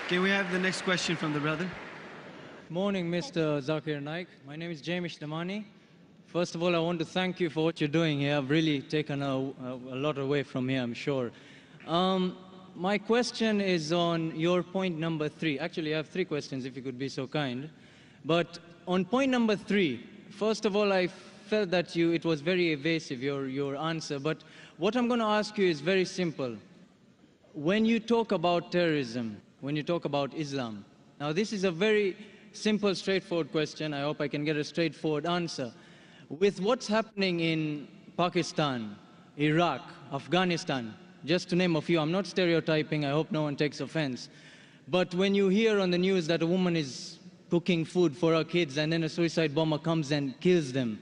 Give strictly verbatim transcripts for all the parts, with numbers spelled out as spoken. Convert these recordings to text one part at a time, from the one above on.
Can we have the next question from the brother? Morning, Mister Zakir Naik. My name is Jamish Damani. First of all, I want to thank you for what you're doing here. I've really taken a, a, a lot away from here, I'm sure. Um, my question is on your point number three. Actually, I have three questions, if you could be so kind. But on point number three, first of all, I felt that you, it was very evasive, your, your answer. But what I'm going to ask you is very simple. When you talk about terrorism, when you talk about Islam, now this is a very simple, straightforward question. I hope I can get a straightforward answer. With what's happening in Pakistan, Iraq, Afghanistan, just to name a few, I'm not stereotyping, I hope no one takes offense. But when you hear on the news that a woman is cooking food for her kids and then a suicide bomber comes and kills them,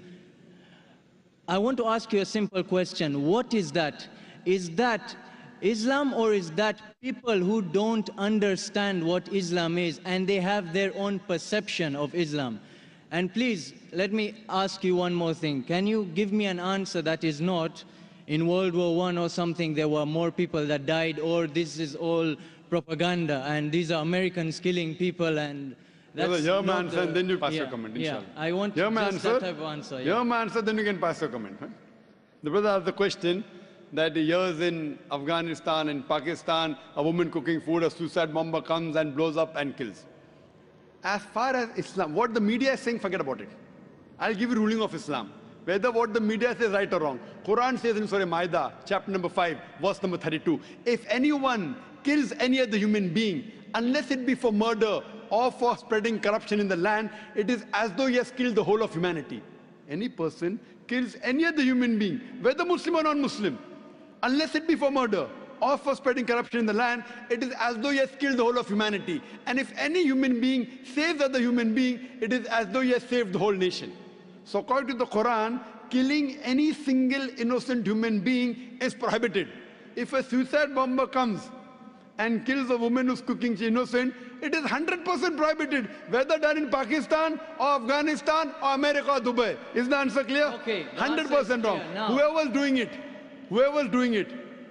I want to ask you a simple question. What is that? Is that Islam, or is that people who don't understand what Islam is and they have their own perception of Islam? And please, let me ask you one more thing. Can you give me an answer that is not in World War One or something there were more people that died, or this is all propaganda and these are Americans killing people and that's well, your not answer the, and then you pass yeah, your comment, yeah, inshallah. I want your just answer, that type of answer. Your Yeah. answer, then you can pass your comment. Huh? The brother asked the question that years in Afghanistan and Pakistan, a woman cooking food, a suicide bomber comes and blows up and kills. As far as Islam, what the media is saying, forget about it. I'll give you ruling of Islam. Whether what the media says right or wrong. Quran says in Surah Ma'idah, chapter number five, verse number thirty-two, if anyone kills any other human being, unless it be for murder or for spreading corruption in the land, it is as though he has killed the whole of humanity. Any person kills any other human being, whether Muslim or non-Muslim, unless it be for murder or for spreading corruption in the land, it is as though he has killed the whole of humanity. And if any human being saves other human being, it is as though he has saved the whole nation. So according to the Quran, killing any single innocent human being is prohibited. If a suicide bomber comes and kills a woman who's cooking, she's innocent, it is one hundred percent prohibited, whether done in Pakistan or Afghanistan or America or Dubai. Is the answer clear? Okay. one hundred percent wrong. Now. Whoever's doing it, whoever's doing it,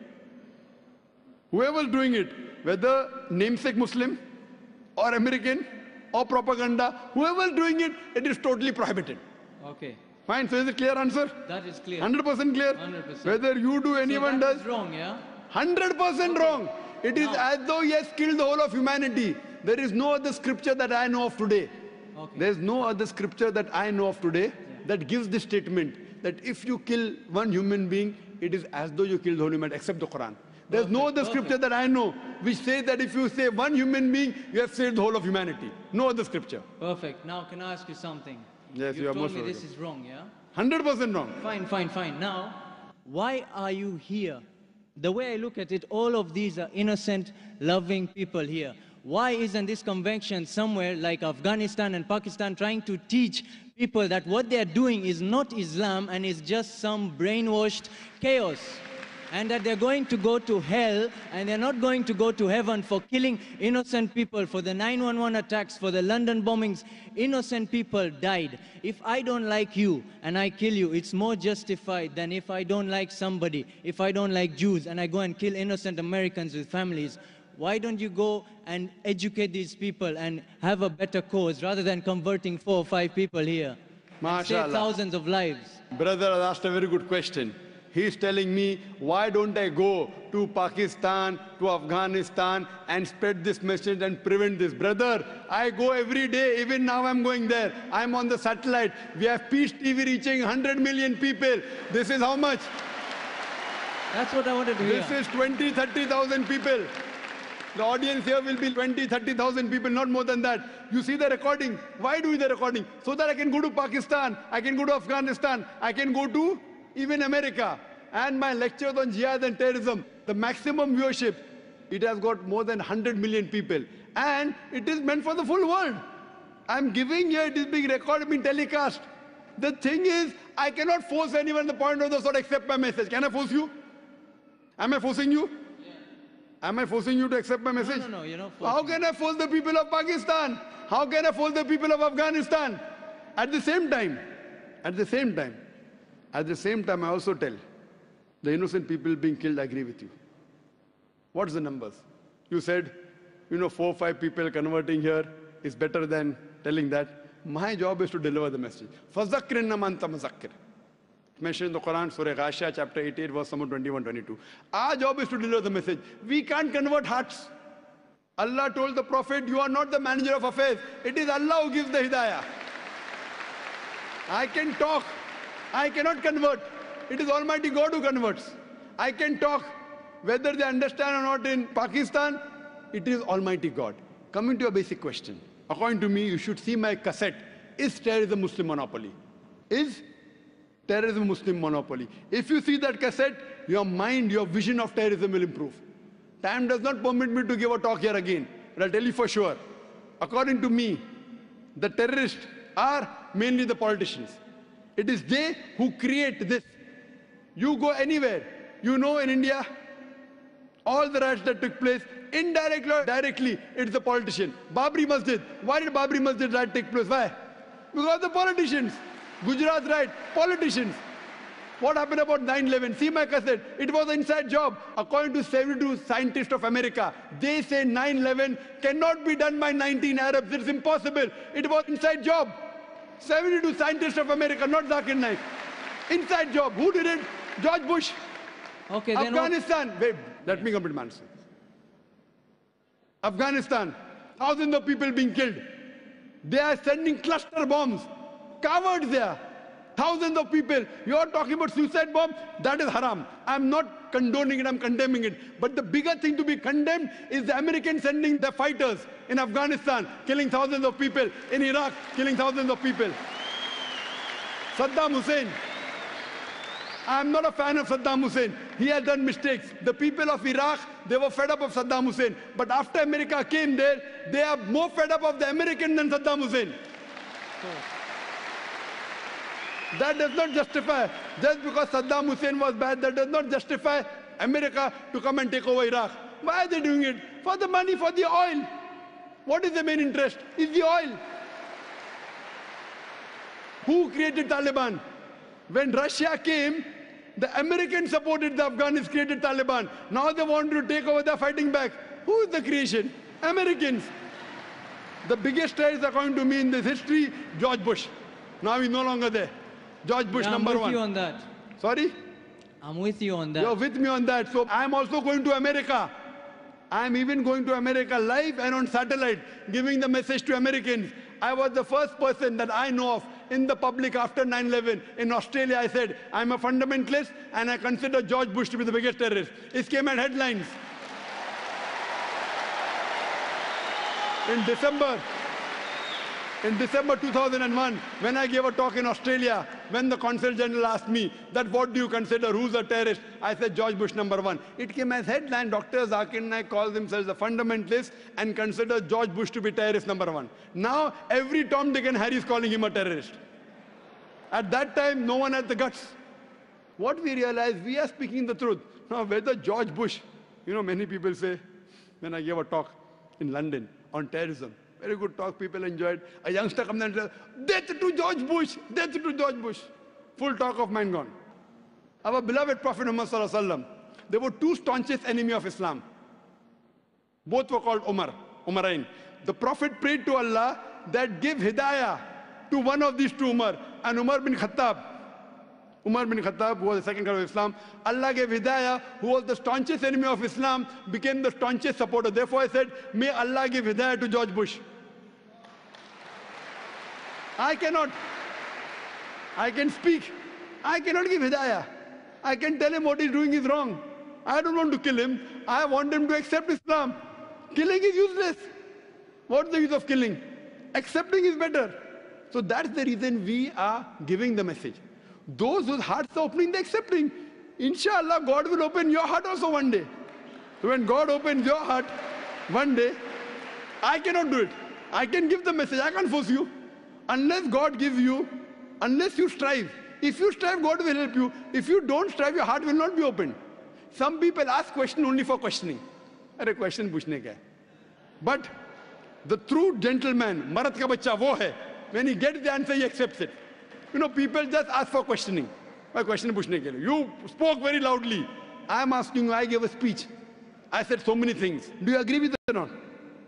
whoever's doing it, whether namesake Muslim or American or propaganda, whoever's doing it, it is totally prohibited. Okay. Fine, so is it clear answer? That is clear. one hundred percent clear? one hundred percent. Whether you do, anyone so that does. is wrong, yeah? one hundred percent Okay. wrong. It is Now. as though he has killed the whole of humanity. There is no other scripture that I know of today. Okay. There is no other scripture that I know of today Yeah. that gives this statement that if you kill one human being, it is as though you killed the whole humanity, except the Quran. There is no Perfect, other scripture perfect. that I know which says that if you save one human being, you have saved the whole of humanity. No other scripture. Perfect. Now, can I ask you something? Yes, you you are told most me this welcome. is wrong, yeah? one hundred percent wrong. Fine, fine, fine. Now, why are you here? The way I look at it, all of these are innocent, loving people here. Why isn't this convention somewhere like Afghanistan and Pakistan trying to teach people that what they're doing is not Islam and is just some brainwashed chaos? And that they're going to go to hell and they're not going to go to heaven for killing innocent people, for the nine one one attacks, for the London bombings. Innocent people died. If I don't like you and I kill you, it's more justified than if I don't like somebody, if I don't like Jews and I go and kill innocent Americans with families. Why don't you go and educate these people and have a better cause rather than converting four or five people here? And save MashaAllah. thousands of lives. Brother has asked a very good question. He's telling me, why don't I go to Pakistan, to Afghanistan and spread this message and prevent this? Brother, I go every day, even now I'm going there. I'm on the satellite. We have Peace T V reaching one hundred million people. This is how much? That's what I wanted to hear. This is twenty, thirty thousand people. The audience here will be twenty, thirty thousand people, not more than that. You see the recording. Why do the recording? So that I can go to Pakistan, I can go to Afghanistan, I can go to even America. And my lectures on jihad and terrorism, the maximum viewership, it has got more than one hundred million people. And it is meant for the full world. I'm giving here, it is being recorded, being telecast. The thing is, I cannot force anyone at the point of the sword accept my message. Can I force you? Am I forcing you? Yeah. Am I forcing you to accept my message? No, no, no, you're not How forcing. can I force the people of Pakistan? How can I force the people of Afghanistan? At the same time, at the same time, at the same time, I also tell the innocent people being killed, I agree with you. What's the numbers? You said you know, four or five people converting here is better than telling that. My job is to deliver the message. فَذَكِّرْ إِنَّمَا أَنْتَ مُذَكِّرٌ. Mentioned in the Quran, Surah Ghashiyah, chapter eighty-eight, verse number twenty-one twenty-two. Our job is to deliver the message. We can't convert hearts. Allah told the Prophet, you are not the manager of affairs. It is Allah who gives the hidayah. I can talk. I cannot convert. It is Almighty God who converts. I can talk. Whether they understand or not in Pakistan, it is Almighty God. Coming to a basic question. According to me, you should see my cassette. Is terrorism Muslim monopoly? Is terrorism Muslim monopoly? If you see that cassette, your mind, your vision of terrorism will improve. Time does not permit me to give a talk here again, but I'll tell you for sure. According to me, the terrorists are mainly the politicians. It is they who create this. You go anywhere, you know in India, all the riots that took place, indirectly or directly, it's the politician. Babri Masjid. Why did Babri Masjid riot take place? Why? Because the politicians. Gujarat riot, politicians. What happened about nine eleven? See my cassette. It was an inside job. According to seventy-two scientists of America, they say nine eleven cannot be done by nineteen Arabs. It's impossible. It was inside job. seventy-two scientists of America, not Zakir Naik. Inside job. Who did it? George Bush. Okay, then Afghanistan. Wait, let me complete my answer. Afghanistan. Thousands of people being killed. They are sending cluster bombs. Cowards there. Thousands of people. You are talking about suicide bomb? That is haram. I'm not condoning it, I'm condemning it. But the bigger thing to be condemned is the Americans sending their fighters in Afghanistan, killing thousands of people. In Iraq, killing thousands of people. Saddam Hussein. I'm not a fan of Saddam Hussein. He has done mistakes. The people of Iraq, they were fed up of Saddam Hussein. But after America came there, they are more fed up of the American than Saddam Hussein. That does not justify, just because Saddam Hussein was bad, that does not justify America to come and take over Iraq. Why are they doing it? For the money, for the oil. What is the main interest? Is the oil. Who created Taliban? When Russia came, the Americans supported the Afghans, created Taliban. Now they want to take over, they're fighting back. Who is the creation? Americans. The biggest terrorist, according to me, in this history, George Bush. Now he's no longer there. George Bush, yeah, number I'm with one. you on that. Sorry? I'm with you on that. You're with me on that. So I'm also going to America. I'm even going to America live and on satellite, giving the message to Americans. I was the first person that I know of in the public after nine eleven. In Australia, I said, I'm a fundamentalist and I consider George Bush to be the biggest terrorist. It came at headlines. In December, in December two thousand one, when I gave a talk in Australia, when the Consul General asked me that what do you consider, who's a terrorist? I said George Bush number one. It came as headline, Doctor Zakir Naik calls himself a fundamentalist and considers George Bush to be terrorist number one. Now every Tom, Dick and Harry is calling him a terrorist. At that time, no one had the guts. What we realized, we are speaking the truth. Now whether George Bush, you know, many people say, when I gave a talk in London on terrorism, very good talk, people enjoyed. A youngster comes and says, death to George Bush, death to George Bush. Full talk of mine gone. Our beloved Prophet Muhammad Sallallahu Alaihi Wasallam, there were two staunchest enemies of Islam. Both were called Umar, Umarain. The Prophet prayed to Allah that give hidayah to one of these two Umar, and Umar bin Khattab. Umar bin Khattab, who was the second caliph of Islam, Allah gave hidayah, who was the staunchest enemy of Islam, became the staunchest supporter. Therefore I said, may Allah give hidayah to George Bush. I cannot. I can speak. I cannot give hidayah. I can tell him what he's doing is wrong. I don't want to kill him. I want him to accept Islam. Killing is useless. What's the use of killing? Accepting is better. So that's the reason we are giving the message. Those whose hearts are opening, they're accepting. Inshallah, God will open your heart also one day. So when God opens your heart one day, I cannot do it. I can give the message, I can't force you. Unless God gives you, unless you strive. If you strive, God will help you. If you don't strive, your heart will not be opened. Some people ask question only for questioning. Arey question puchne ka hai. But the true gentleman, Marat ka bachcha wo hai, when he gets the answer, he accepts it. You know, people just ask for questioning. My question puchne ke liye. You spoke very loudly. I am asking you, I gave a speech. I said so many things. Do you agree with it or not?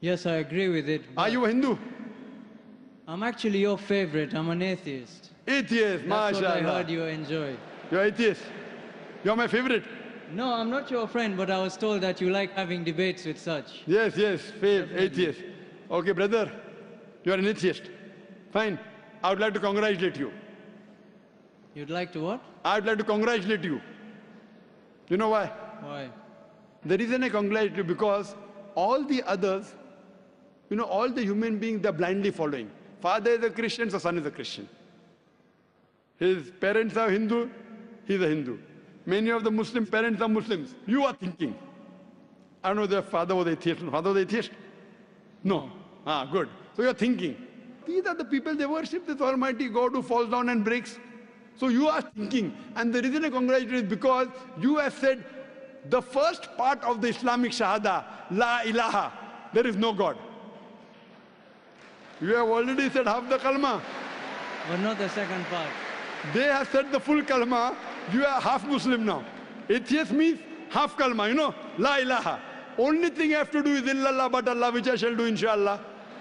Yes, I agree with it. Are but you a Hindu? I'm actually your favorite. I'm an atheist. Atheist, That's what I mashallah. heard you enjoy. You're atheist. You're my favorite. No, I'm not your friend, but I was told that you like having debates with such. Yes, yes, faith, atheist. Okay, brother, you're an atheist. Fine. I would like to congratulate you. You'd like to what? I would like to congratulate you. You know why? Why? The reason I congratulate you because all the others, you know, all the human beings, they're blindly following. Father is a Christian, so son is a Christian. His parents are Hindu, he's a Hindu. Many of the Muslim parents are Muslims. You are thinking. I don't know if their father was atheist. Father was atheist? No. Ah, good. So you're thinking. These are the people, they worship this Almighty God who falls down and breaks. So you are thinking. And the reason I congratulate you is because you have said the first part of the Islamic Shahada, La ilaha, there is no God. You have already said half the kalma. But not the second part. They have said the full kalma. You are half Muslim now. Atheist means half kalma, you know, La ilaha. Only thing I have to do is illallah but Allah, which I shall do inshallah.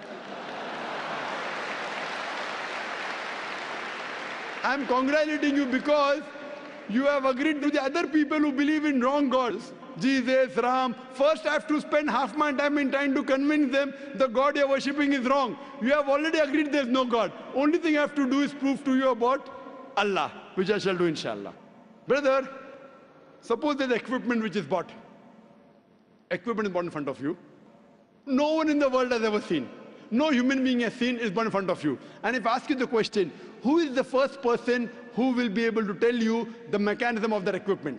I am congratulating you because you have agreed to the other people who believe in wrong gods. Jesus, Ram. First I have to spend half my time in trying to convince them the God you are worshipping is wrong. You have already agreed there is no God. Only thing I have to do is prove to you about Allah, which I shall do inshallah. Brother, suppose there's equipment which is bought. Equipment is bought in front of you. No one in the world has ever seen. No human being has seen is bought in front of you. And if I ask you the question, who is the first person who will be able to tell you the mechanism of that equipment?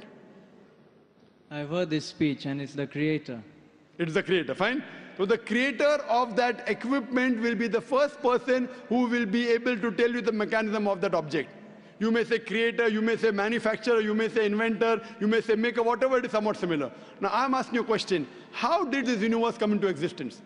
I've heard this speech and it's the creator. It's the creator, fine? So the creator of that equipment will be the first person who will be able to tell you the mechanism of that object. You may say creator, you may say manufacturer, you may say inventor, you may say maker, whatever it is, somewhat similar. Now I'm asking you a question. How did this universe come into existence?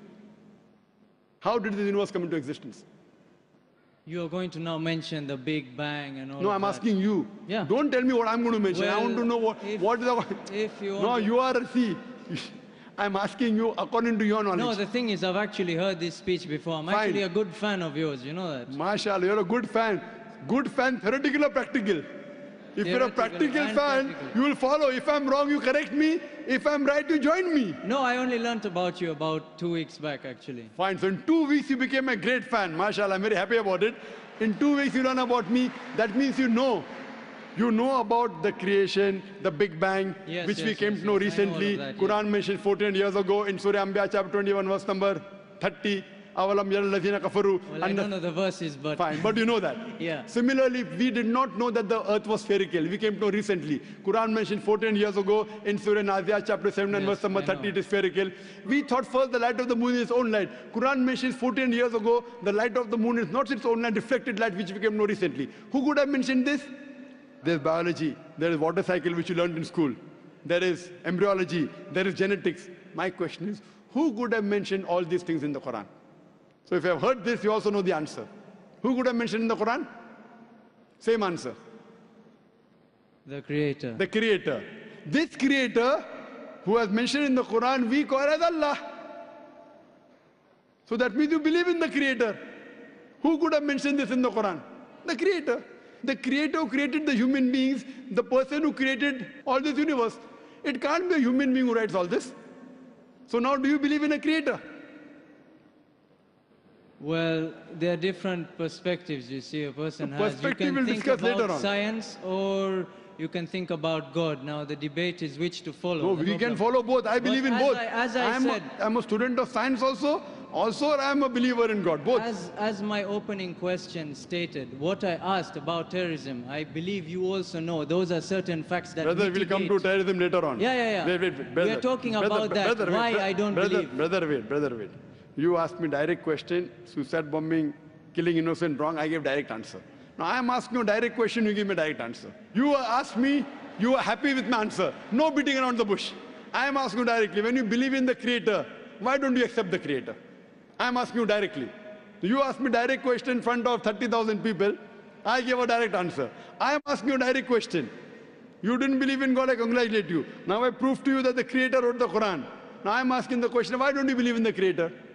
How did this universe come into existence? You are going to now mention the Big Bang and all No, of I'm that. asking you. Yeah. Don't tell me what I'm going to mention. I Well, want to know what, if- what is the... if you No, want to- you are, see, I'm asking you according to your knowledge. No, the thing is, I've actually heard this speech before. I'm Fine. actually a good fan of yours, you know that. MashaAllah, you're a good fan. Good fan, theoretical or practical? If you're a Theoretical practical and fan, practical. you will follow. If I'm wrong, you correct me. If I'm right, you join me. No, I only learnt about you about two weeks back, actually. Fine. So in two weeks, you became a great fan. MashaAllah, I'm very happy about it. In two weeks, you learn about me. That means you know. You know about the creation, the Big Bang, Yes, which yes, we came yes, to know yes. I know all recently. of that, yeah. Quran mentioned fourteen years ago in Surah Anbiya, chapter twenty-one, verse number thirty. Avalam yara allazina kafaru. Well, I don't know the verses, but... Fine, but you know that. Yeah. Similarly, we did not know that the earth was spherical. We came to know recently. Quran mentioned fourteen years ago in Surah Naziat, chapter seven and Yes, verse number I thirty, know. it is spherical. We thought first the light of the moon is its own light. Quran mentions fourteen years ago, the light of the moon is not its own light, reflected light, which we came to know recently. Who could have mentioned this? There's biology, there is water cycle, which you learned in school. There is embryology, there is genetics. My question is, who could have mentioned all these things in the Quran? So if you have heard this, you also know the answer. Who could have mentioned in the Quran? Same answer. The creator. The creator. This creator, who has mentioned in the Quran, we call as Allah. So that means you believe in the creator. Who could have mentioned this in the Quran? The creator. The creator who created the human beings, the person who created all this universe. It can't be a human being who writes all this. So now do you believe in a creator? Well, there are different perspectives you see a person The has. You perspective can we'll think discuss about later on. science or you can think about God. Now, the debate is which to follow. No, The we can problem- follow both. I believe in as both. I- as I am said- a, I'm a student of science also. Also, I'm a believer in God. Both. As, as my opening question stated, what I asked about terrorism, I believe you also know those are certain facts that Brother, we'll come to mitigate- terrorism later on. Yeah, yeah, yeah. Wait, wait, wait. We Brother, are talking brother, about that, brother, wait, why bro- I don't brother, believe. Brother, wait, brother, wait. You asked me direct question, suicide bombing, killing innocent, wrong. I gave direct answer. Now I am asking you a direct question, you give me a direct answer. You asked me, you are happy with my answer. No beating around the bush. I am asking you directly, when you believe in the creator, why don't you accept the creator? I am asking you directly. You asked me direct question in front of thirty thousand people. I gave a direct answer. I am asking you a direct question. You didn't believe in God, I congratulate you. Now I prove to you that the creator wrote the Quran. Now I am asking the question, why don't you believe in the creator?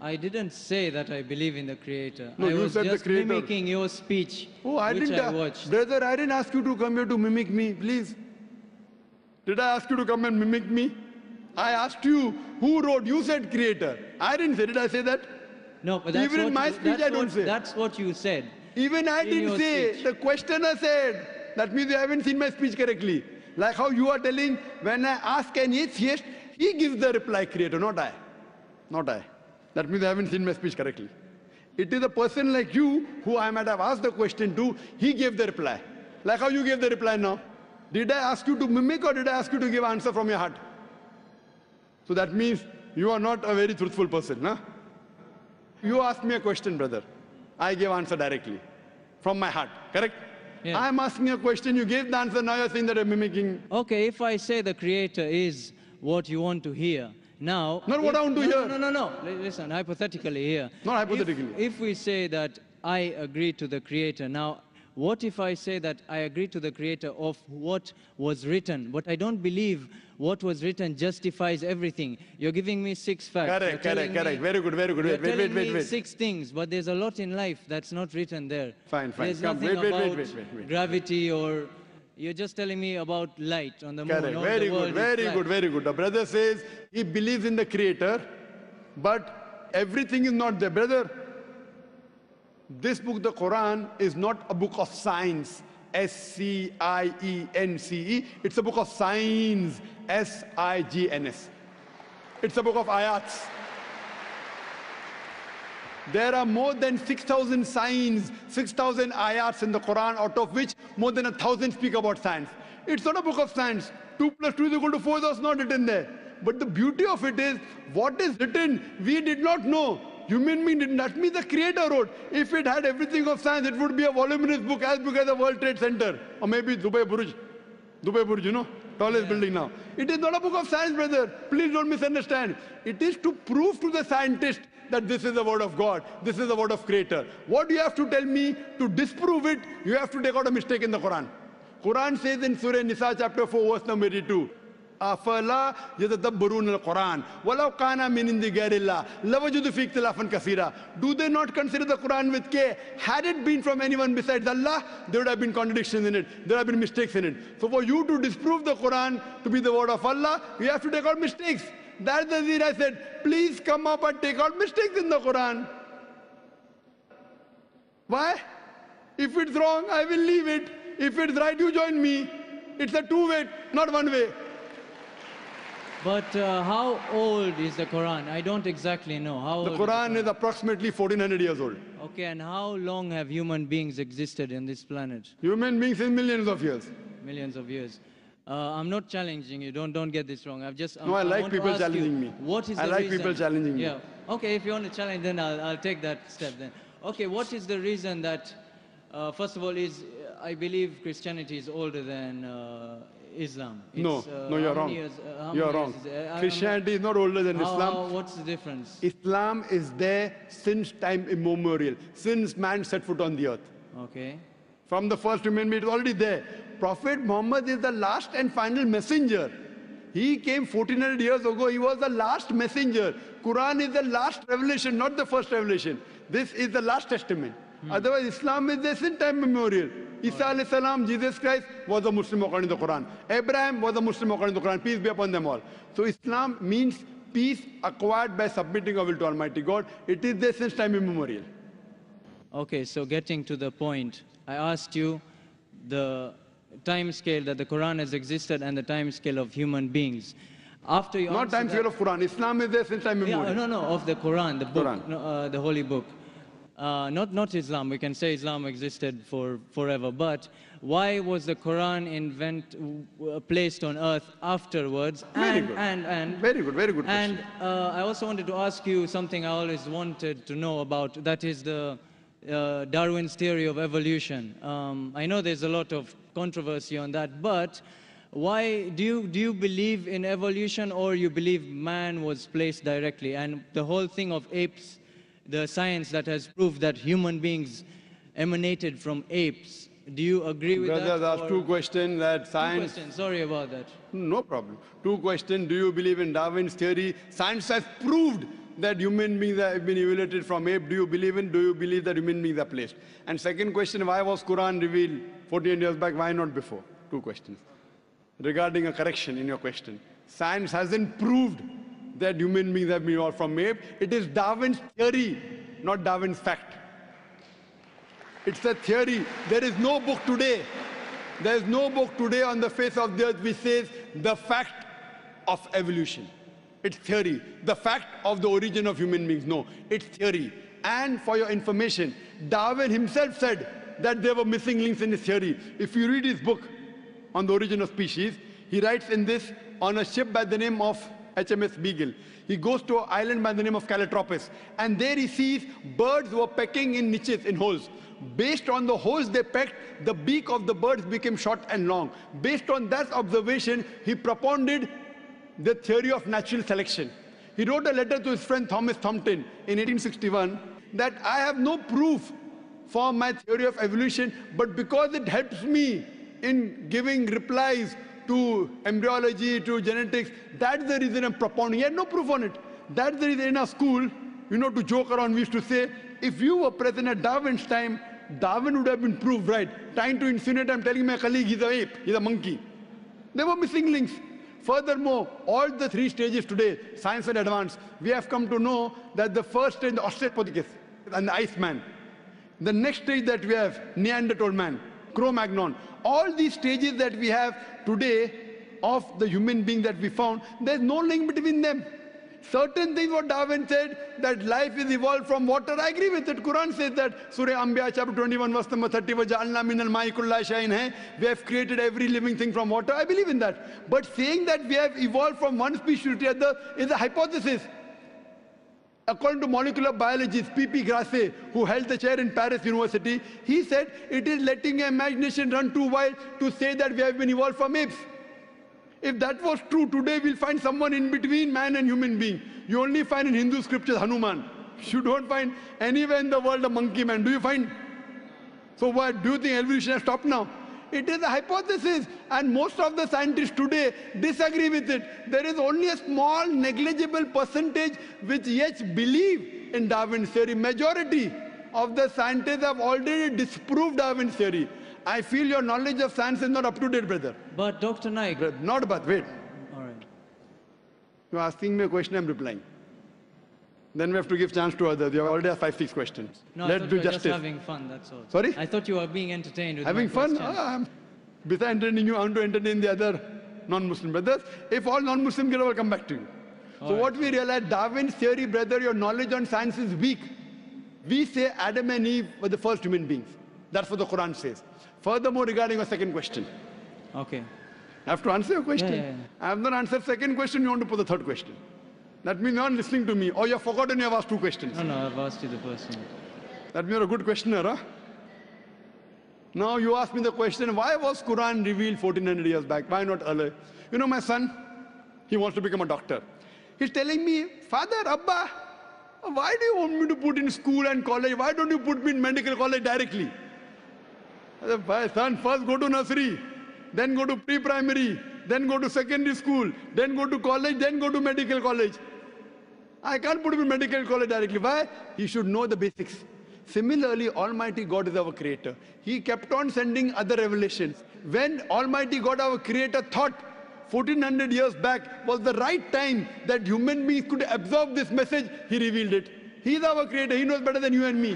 I didn't say that I believe in the Creator. No, I you was said the just Creator. mimicking your speech, Oh, I which didn't. I uh, watched. Brother, I didn't ask you to come here to mimic me, please. Did I ask you to come and mimic me? I asked you, who wrote? You said Creator. I didn't say, did I say that? No, but that's Even in what my you, speech, that's I don't what, say. That's what you said. Even I in didn't your say. speech. The questioner said. That means you haven't seen my speech correctly. Like how you are telling, when I ask an atheist, he gives the reply, Creator, not I. Not I. That means I haven't seen my speech correctly. It is a person like you, who I might have asked the question to, he gave the reply. Like how you gave the reply now. Did I ask you to mimic or did I ask you to give answer from your heart? So that means you are not a very truthful person, huh? You asked me a question, brother. I gave answer directly. From my heart, correct? Yeah. I'm asking a question, you gave the answer, now you're saying that I'm mimicking. Okay, if I say the Creator is what you want to hear, now... Not what if- I want to no, hear. No, no, no, no. Li- Listen, hypothetically here. Not hypothetically. If, if we say that I agree to the Creator, now, what if I say that I agree to the Creator of what was written, but I don't believe what was written justifies everything? You're giving me six facts. You're Correct, telling correct, correct. me- Very good, very good. You're Wait, wait, telling wait, wait, me wait. six things, but there's a lot in life that's not written there. Fine, fine. There's Come, nothing wait, wait, about wait, wait, wait, wait. gravity or... You're just telling me about light on the moon. Correct, or very the world good, is very flat. good, very good. The brother says he believes in the Creator, but everything is not there. Brother, this book, the Quran, is not a book of science, S C I E N C E. It's a book of signs, S I G N S. It's a book of ayats. There are more than six thousand signs, six thousand ayats in the Quran, out of which more than a thousand speak about science. It's not a book of science. Two plus two is equal to four, that's not written there. But the beauty of it is, what is written, we did not know. Human being didn't. That means the Creator wrote. If it had everything of science, it would be a voluminous book as big as the World Trade Center. Or maybe Dubai Burj. Dubai Burj, you know, tallest Yeah. building now. It is not a book of science, brother. Please don't misunderstand. It is to prove to the scientist that this is the word of God, this is the word of Creator. What do you have to tell me to disprove it? You have to take out a mistake in the Quran. Quran says in Surah Nisa chapter four verse number eighty-two, أَفَلَا يَتَدَبَّرُونَ الْقُرْآنَ وَلَوْ كَانَ مِنْ عِنْدِ غَيْرِ اللَّهِ لَوَجَدُوا فِيهِ اخْتِلَافًا كَثِيرًا. Do they not consider the Quran with care? Had it been from anyone besides Allah, there would have been contradictions in it, there would have been mistakes in it. So for you to disprove the Quran to be the word of Allah, you have to take out mistakes. That's the reason I said, please come up and take out mistakes in the Quran. Why? If it's wrong, I will leave it. If it's right, you join me. It's a two-way, not one way. But uh, how old is the Quran? I don't exactly know. How The old Quran is approximately fourteen hundred years old. Okay, and how long have human beings existed in this planet? Human beings in millions of years. Millions of years. Uh, I'm not challenging you. Don't don't get this wrong. I've just. No, I like want to people ask you, challenging me. What is I the like reason? people challenging me. Yeah. Okay, if you want to challenge, then I'll I'll take that step then. Okay, what is the reason that? Uh, first of all, is I believe Christianity is older than uh, Islam. No, It's, uh, no, you're how wrong. many years- uh, how You're many wrong. years is it? I- I'm Christianity is not older than not- how- Islam. how- what's the difference? Islam is there since time immemorial, since man set foot on the earth. Okay. From the first human being, it is already there. Prophet Muhammad is the last and final messenger. He came fourteen hundred years ago. He was the last messenger. Quran is the last revelation, not the first revelation. This is the last testament. Hmm. Otherwise, Islam is there since time immemorial. Isa alayhi salam, Jesus Christ, was a Muslim according to the Quran. Abraham was a Muslim according to the Quran. Peace be upon them all. So Islam means peace acquired by submitting our will to Almighty God. It is there since time immemorial. Okay, so getting to the point, I asked you the time scale that the Quran has existed and the time scale of human beings. After you Not answer time that- scale of Quran. Islam is there since time Yeah, immemorial. no, no, of the Quran, the book, Quran. no, uh, the holy book. Uh, not, not Islam. We can say Islam existed for forever. But why was the Quran invent, uh, placed on earth afterwards? Very and, good. And, and, Very good, very good And question. uh, I also wanted to ask you something I always wanted to know about. That is the uh, Darwin's theory of evolution. Um, I know there's a lot of controversy on that, but why do you, do you believe in evolution, or you believe man was placed directly? And the whole thing of apes, the science that has proved that human beings emanated from apes, do you agree with Brothers that? asked or- two questions that Two science... questions. Sorry about that. No problem. Two questions. Do you believe in Darwin's theory? Science has proved that human beings have been evaluated from ape? Do you believe in? Do you believe that human beings are placed? And second question, why was Quran revealed fourteen years back? Why not before? Two questions. Regarding a correction in your question, science hasn't proved that human beings have been evolved from ape. It is Darwin's theory, not Darwin's fact. It's a theory. There is no book today. There is no book today on the face of the earth which says the fact of evolution. It's theory. The fact of the origin of human beings. No, it's theory. And for your information, Darwin himself said that there were missing links in his theory. If you read his book on the origin of species, he writes in this on a ship by the name of H M S Beagle. He goes to an island by the name of Calotropis, and there he sees birds who were pecking in niches, in holes. Based on the holes they pecked, the beak of the birds became short and long. Based on that observation, he propounded the theory of natural selection. He wrote a letter to his friend Thomas Thompson in eighteen sixty-one that I have no proof for my theory of evolution, but because it helps me in giving replies to embryology, to genetics, that's the reason I'm propounding. He had no proof on it. That's the reason in our school, you know, to joke around, we used to say, if you were present at Darwin's time, Darwin would have been proved right. Trying to insinuate, I'm telling my colleague, he's an ape, he's a monkey. There were missing links. Furthermore, all the three stages today, science and advance, we have come to know that the first stage, the Australopithecus and the Iceman. The next stage that we have, Neanderthal man, Cro-Magnon. All these stages that we have today of the human being that we found, there's no link between them. Certain things what Darwin said, that life is evolved from water, I agree with it. Quran says that, Surah Anbiya chapter twenty-one verse number thirty, وَجَعَلْنَا مِنَ الْمَاءِ كُلَّ شَيْءٍ hai. We have created every living thing from water, I believe in that. But saying that we have evolved from one species to the other is a hypothesis. According to molecular biologist P P Grasse, who held the chair in Paris University, he said it is letting your imagination run too wild to say that we have been evolved from apes. If that was true, today we'll find someone in between man and human being. You only find in Hindu scriptures Hanuman. You don't find anywhere in the world a monkey man. Do you find? So what, do you think evolution has stopped now? It is a hypothesis, and most of the scientists today disagree with it. There is only a small, negligible percentage which yet believe in Darwin's theory. Majority of the scientists have already disproved Darwin's theory. I feel your knowledge of science is not up to date, brother. But Doctor Naik... Not but, wait. All right. You're asking me a question, I'm replying. Then we have to give chance to others. You have already have five, six questions. No, Let's I thought do you were justice. just having fun, that's all. Sorry? I thought you were being entertained with Having my fun? questions. Ah, I'm, besides entertaining you, I want to entertain the other non-Muslim brothers. If all non-Muslim get over, come back to you. All so right. What we realize, Darwin's theory, brother, your knowledge on science is weak. We say Adam and Eve were the first human beings. That's what the Quran says. Furthermore, regarding your second question. Okay. I have to answer your question. Yeah, yeah, yeah. I have not answered second question, you want to put the third question. That means you're not listening to me, or you have forgotten you have asked two questions. No, no, I've asked you the first one. That means you're a good questioner, huh? Now you ask me the question, why was Quran revealed fourteen hundred years back? Why not earlier? You know, my son, he wants to become a doctor. He's telling me, Father, Abba, why do you want me to put in school and college? Why don't you put me in medical college directly? I said, son, first go to nursery, then go to pre-primary, then go to secondary school, then go to college, then go to medical college. I can't put him in medical college directly. Why? He should know the basics. Similarly, Almighty God is our creator. He kept on sending other revelations. When Almighty God, our creator, thought fourteen hundred years back was the right time that human beings could absorb this message, he revealed it. He is our creator. He knows better than you and me.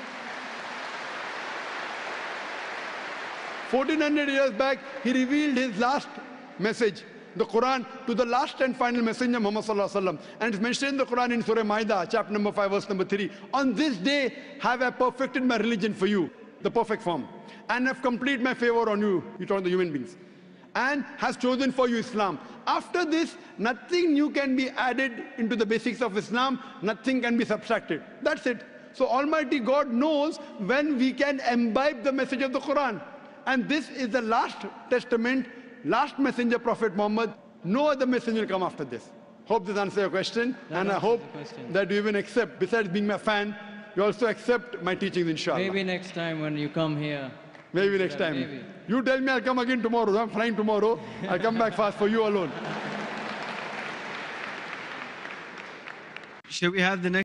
fourteen hundred years back, he revealed his last message, the Quran, to the last and final messenger, Muhammad Sallallahu Alaihi Wasallam. And it's mentioned in the Quran in Surah Ma'idah, chapter number five, verse number three. On this day have I perfected my religion for you, the perfect form, and have completed my favor on you, you talk the human beings, and has chosen for you Islam. After this, nothing new can be added into the basics of Islam, nothing can be subtracted. That's it. So Almighty God knows when we can imbibe the message of the Quran. And this is the last testament, last messenger, Prophet Muhammad. No other messenger will come after this. Hope this answers your question. That and I hope that you even accept, besides being my fan, you also accept my teachings, inshallah. Maybe next time when you come here. Maybe next time. Maybe. You tell me I'll come again tomorrow. I'm flying tomorrow. I'll come back fast for you alone. Should we have the next